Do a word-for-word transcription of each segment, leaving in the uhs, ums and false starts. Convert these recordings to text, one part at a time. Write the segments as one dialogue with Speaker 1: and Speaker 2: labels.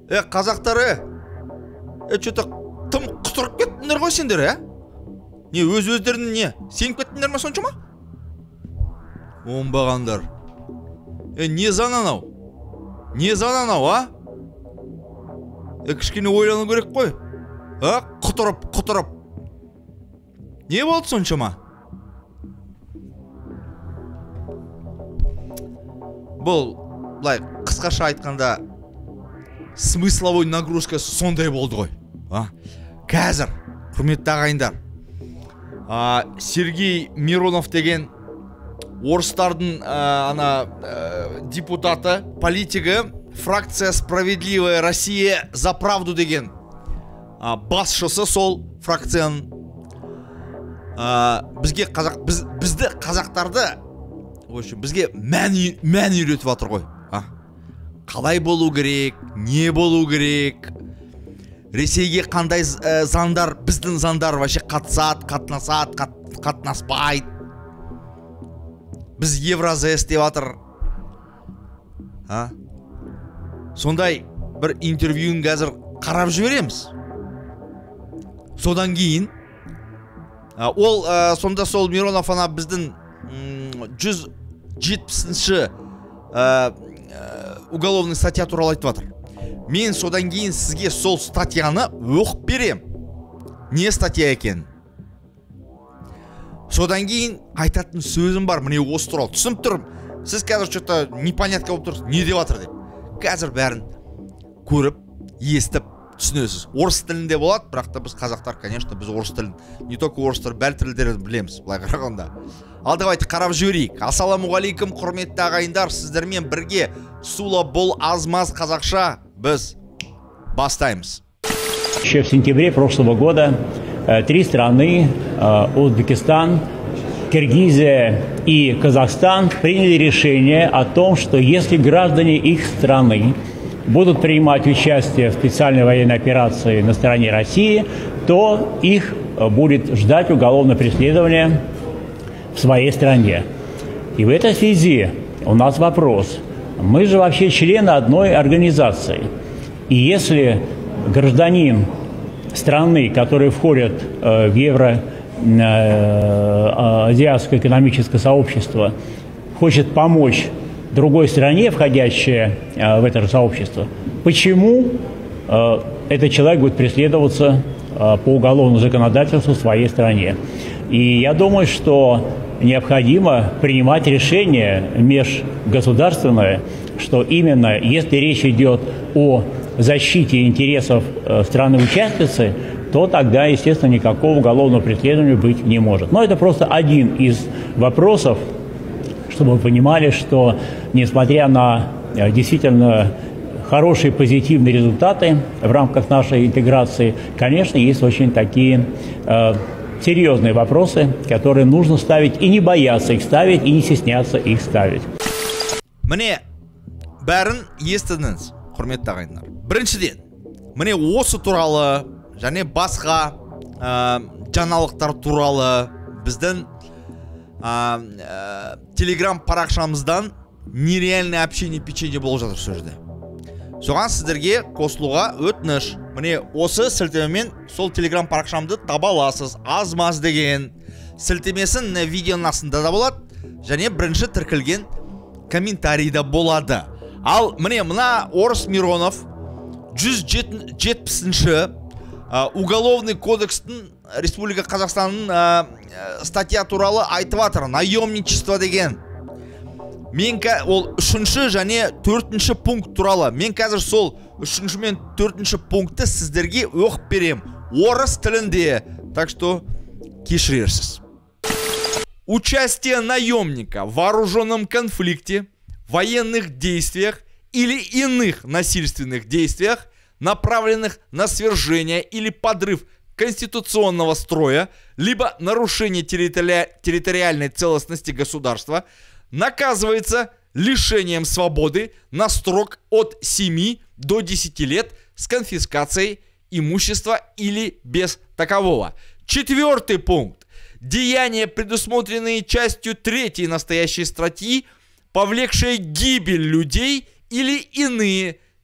Speaker 1: Э, қазақтары, э, что-то тым құтырып кеттіңдер ғой сендер, ә? Не, өз-өздерін не, сеніп кеттіңдер ма соншама? Оңбағандар. Э, не зан анау? Не зан анау, а? Э, кішкене ойлану керек қой. А, құтырып, құтырып. Не болды соншама? Бұл, былай, қысқаша айтқанда, смысловой нагрузка сондай болды ғой. А? Қазір, құрметті ағайындар, а, Сергей Миронов деген орыстардың а, ана а, депутаты, политигі, фракция «Справедливая Россия за правду» деген а, басшысы сол фракцияның а, бізге қазақ, біз, бізді қазақтарды в общем, бізге мән, мән үйретіп жатыр ғой. А? Қалай болу керек, не болу керек, Ресейге қандай ә, заңдар, біздің заңдар вообще қатысады, қатынасады, қат, қатынаспайды. Біз Евразес деп жатыр. А? Сондай бір интервьюін қазір қарап жібереміз. Содан кейін а, ол а, сонда сол Миронов ана біздің жүз жетпісінші ә, уголовный статья туралы айтып жатыр. Мен содан кейін сізге сол статьяны оқып берем. Не статья екен? Содан кейін айтатын сөзім бар, міне осы туралы түсініп тұрмын. Сіз қазір что-то непонятка болып тұрсыз, не деп жатыр деп. Қазір бәрін көріп, естіп түсінесіз. Орыс тілінде болады, бірақ та біз қазақтар, конечно, біз орыс тілін, не только орыстар, бәл тілдерін білеміз, былай қарағанда. Ал давайте қарап жіберейік. Ассалаумағалейкум, құрметті ағайындар, сіздермен бірге Сула бол азмаз қазақша біз бастаймыз.
Speaker 2: Еще в сентябре прошлого года три страны, Узбекистан, Киргизия и Казахстан, приняли решение о том, что если граждане их страны будут принимать участие в специальной военной операции на стороне России, то их будет ждать уголовное преследование в своей стране. И в этой связи у нас вопрос. Мы же вообще члены одной организации. И если гражданин страны, которые входят в Евроазиатское экономическое сообщество, хочет помочь другой стране, входящей в это же сообщество, почему этот человек будет преследоваться по уголовному законодательству в своей стране? И я думаю, что необходимо принимать решение межгосударственное, что именно если речь идет о защите интересов страны-участницы, то тогда, естественно, никакого уголовного преследования быть не может. Но это просто один из вопросов, чтобы вы понимали, что, несмотря на действительно хорошие позитивные результаты в рамках нашей интеграции, конечно, есть очень такие э, серьезные вопросы, которые нужно ставить и не бояться их ставить, и не стесняться их ставить.
Speaker 1: Мне бәрін естідіңіз, құрметті ағайындар. Біріншіден, міне осы туралы және басқа ә, жаңалықтар туралы біздің ә, ә, телеграм парақшамыздан нереальное общение печенье болып жатыр сол жерде. Соған сіздерге қосылуға өтініш. Міне осы сілтемемен сол телеграм парақшамды таба аласыз. Азмаз деген сілтемесін видеоның астында да болады, және бірінші тіркілген комментарийда болады. Ал міне мына Орыс Миронов жүз жетпісінші уголовный кодекстің Республика Қазақстанның статья туралы айтып жатыр. Наемничество деген. Мен ол үшінші және төртінші пункт туралы. Мен қазір сол үшінші мен төртінші пунктты сіздерге оқып берем. Орыс тілінде. Так что кешірерсіз. Участие наемника в вооруженном конфликте, военных действиях или иных насильственных действиях, направленных на свержение или подрыв конституционного строя, либо нарушение территори... территориальной целостности государства, наказывается лишением свободы на срок от семи до десяти лет с конфискацией имущества или без такового. Четвертый пункт. Деяния, предусмотренные частью третьей настоящей статьи, повлекшие гибель людей или иные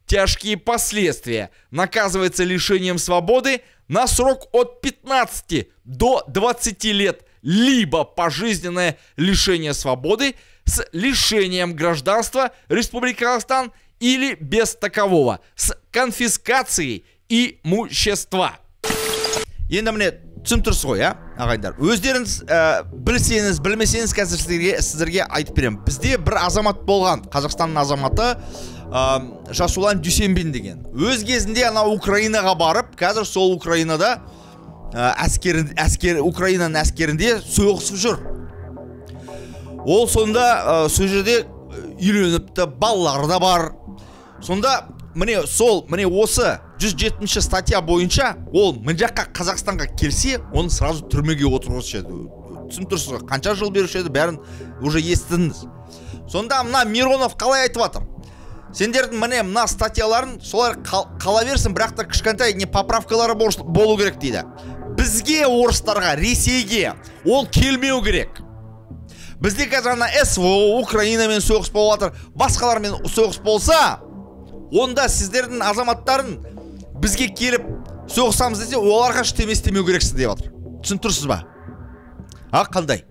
Speaker 1: тяжкие последствия. Наказывается лишением свободы на срок от пятнадцати до двадцати лет, либо пожизненное лишение свободы с лишением гражданства Республики Казахстан или без такового, с конфискацией имущества. Енді міне түсініп тұрсыз ғой, а, ағайындар? Өздеріңіз ә, білсеңіз, білмесеңіз қазір сіздерге, сіздерге айтып беремін. Бізде бір азамат болған, Қазақстанның азаматы, ә, Жасулан Дүйсенбин деген. Өз кезінде ана Украинаға барып, қазір сол Украинада ә, әскер, әскер, Украинаның әскерінде соғысып жүр. Ол сонда ә, сол жерде үйленіпті, балалары да бар. Сонда міне сол, міне осы жүз жетінші статья бойынша ол мына жаққа Қазақстанға келсе, оны сразу түрмеге отырғызушы еді. Түсініп тұрсыз ғой, қанша жыл беруші еді, бәрін уже естідіңіз. Сонда мына Миронов қалай айтып жатыр? Сендердің міне мына статьяларын солар қала берсін, бірақ та кішкентай не поправкалары болу керек дейді. Бізге, орыстарға, Ресейге ол келмеу керек. Бізде қазір ана СВО, Украинамен соғыс болып жатыр, басқалармен соғыс болса, онда сіздердің азаматтарын бізге келіп соғысамыз десе, оларға ештеме істемеу керексіз деп жатыр. Түсініп тұрсыз ба? А, қандай?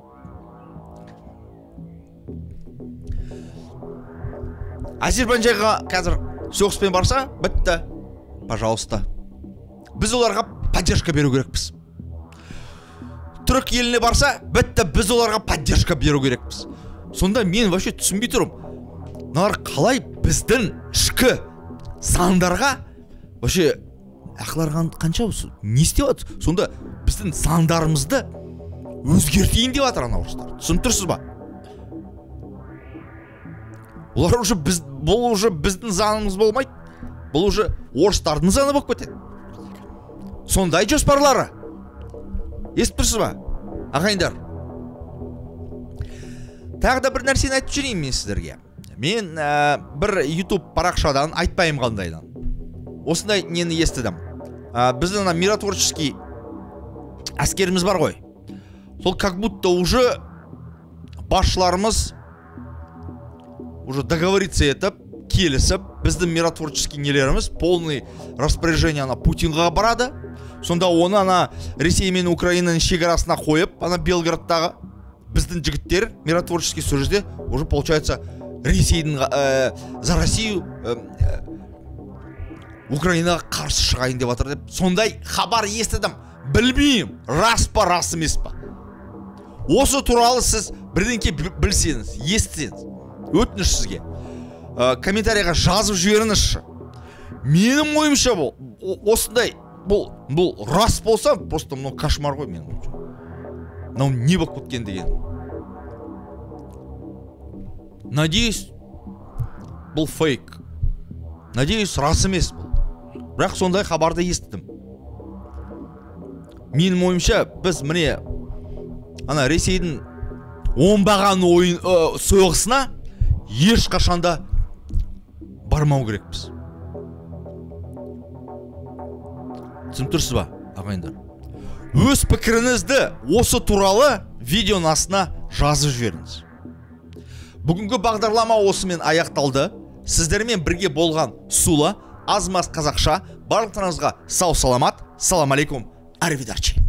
Speaker 1: Азербайжанға қазір соғыспен барса, бітті. Пожалуйста. Біз оларға поддержка беру керекпіз. Түрік еліне барса, бітті, біз оларға поддержка беру керекпіз. Сонда мен вообще түсінбей тұрмын. Мыналар қалай біздің ішкі заңдарға вообще ақылар қанша осы? Не істеп жатыр? Сонда біздің заңдарымызды өзгертейін деп жатыр ана орыстар. Түсініп тұрсыз ба? Олар уже біз, бұл уже біздің заңымыз болмайды. Бұл уже орыстардың заңы болып кетеді. Сондай жоспарлары. Естіп тұрсыз ба? Ағайындар. Тағы да бір нәрсені айтып жүрейін мен сіздерге. Мен ә, бір YouTube парақшадан айтпайым қандайдан. Осындай нені естідім. Ә, біздің миротворческий әскеріміз бар ғой. Сол как будто уже басшыларымыз уже договориться етіп, келісіп, біздің миротворческий нелеріміз полный распоряжение ана Путинға барады. Сонда оны ана Ресей мен Украинаның шекарасына қойып, ана Белградтағы біздің жігіттер миротворческий сол жерде уже получается Ресейдің ә, за Россию ә, Украинаға қарсы шығайын деп жатыр деп. Сондай хабар естідім. Білмеймін, рас па, рас емес па. Осы туралы сіз бірдеңке білсеңіз, естісеңіз, өтініш сізге ә, комментарийға жазып жіберіңізші. Менің ойымша бұл осындай бұл бұл рас болса, просто мынау кошмар ғой менің ойымша. Мынау не болып кеткен деген. Надеюсь, бұл фейк. Надеюсь, рас емес бұл. Бірақ сондай хабарды естідім. Менің ойымша, біз міне ана Ресейдің оңбаған ойын ә, соғысына ешқашанда бармау керекпіз. Түсініп тұрсыз ба, ағайындар? Өз пікіріңізді осы туралы видеоның астына жазып жіберіңіз. Бүгінгі бағдарлама осымен аяқталды. Сіздермен бірге болған Сула, аз-маз қазақша. Барлықтарыңызға сау саламат. Салам алейкум. Аривидерчи.